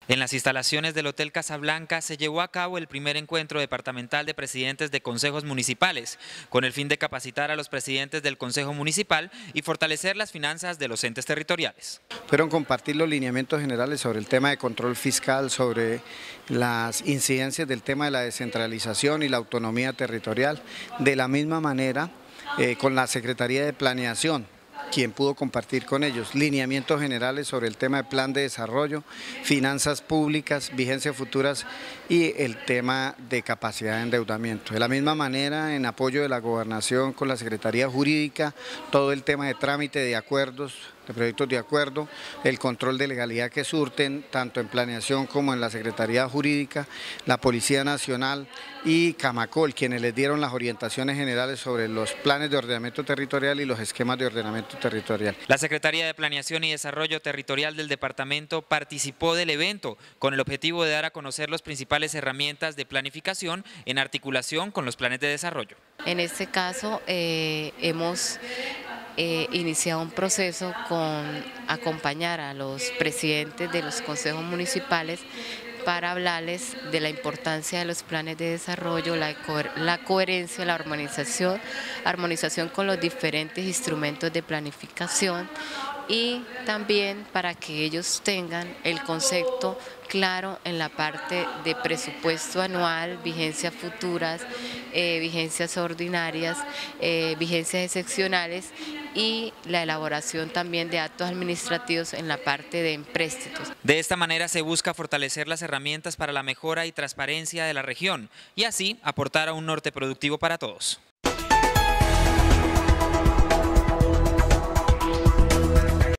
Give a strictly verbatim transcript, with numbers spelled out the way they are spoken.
En las instalaciones del Hotel Casablanca se llevó a cabo el primer encuentro departamental de presidentes de consejos municipales, con el fin de capacitar a los presidentes del Consejo Municipal y fortalecer las finanzas de los entes territoriales. Fueron compartir los lineamientos generales sobre el tema de control fiscal, sobre las incidencias del tema de la descentralización y la autonomía territorial. De la misma manera, eh, con la Secretaría de Planeación, quien pudo compartir con ellos lineamientos generales sobre el tema de plan de desarrollo, finanzas públicas, vigencias futuras y el tema de capacidad de endeudamiento. De la misma manera, en apoyo de la Gobernación con la Secretaría Jurídica, todo el tema de trámite de acuerdos, de proyectos de acuerdo, el control de legalidad que surten, tanto en planeación como en la Secretaría Jurídica, la Policía Nacional y Camacol, quienes les dieron las orientaciones generales sobre los planes de ordenamiento territorial y los esquemas de ordenamiento territorial. La Secretaría de Planeación y Desarrollo Territorial del departamento participó del evento con el objetivo de dar a conocer las principales herramientas de planificación en articulación con los planes de desarrollo. En este caso eh, hemos eh, iniciado un proceso con acompañar a los presidentes de los consejos municipales para hablarles de la importancia de los planes de desarrollo, la, co la coherencia, la armonización, armonización con los diferentes instrumentos de planificación y también para que ellos tengan el concepto claro en la parte de presupuesto anual, vigencias futuras, eh, vigencias ordinarias, eh, vigencias excepcionales y la elaboración también de actos administrativos en la parte de empréstitos. De esta manera se busca fortalecer las herramientas para la mejora y transparencia de la región y así aportar a un norte productivo para todos.